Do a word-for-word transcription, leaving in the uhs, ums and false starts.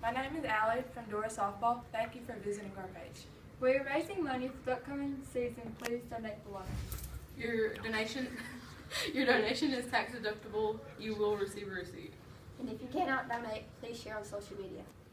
My name is Allie from Dora Softball. Thank you for visiting our page. We are raising money for the upcoming season. Please donate below. Your donation, your donation is tax deductible. You will receive a receipt. And if you cannot donate, please share on social media.